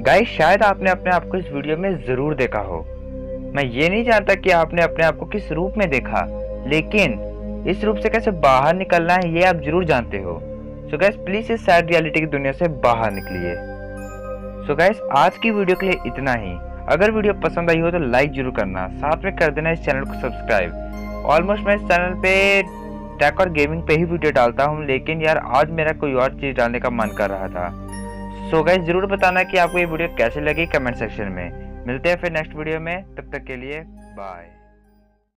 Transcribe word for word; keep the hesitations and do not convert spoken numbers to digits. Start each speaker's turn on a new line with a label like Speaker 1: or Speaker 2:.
Speaker 1: Guys शायद आपने अपने आप को इस वीडियो में ज़रूर देखा हो। मैं ये नहीं जानता कि आपने अपने आप को किस रूप में देखा, लेकिन इस रूप से कैसे बाहर निकलना है ये आप जरूर जानते हो। सो गाइस प्लीज़ इस सैड रियलिटी की दुनिया से बाहर निकलिए। सो गाइस आज की वीडियो के लिए इतना ही। अगर वीडियो पसंद आई हो तो लाइक जरूर करना, साथ में कर देना इस चैनल को सब्सक्राइब। ऑलमोस्ट मैं इस चैनल पे टेक और गेमिंग पे ही वीडियो डालता हूँ, लेकिन यार आज मेरा कोई और चीज़ डालने का मन कर रहा था। सो गाइस जरूर बताना कि आपको ये वीडियो कैसे लगी कमेंट सेक्शन में। मिलते हैं फिर नेक्स्ट वीडियो में, तब तक के लिए बाय।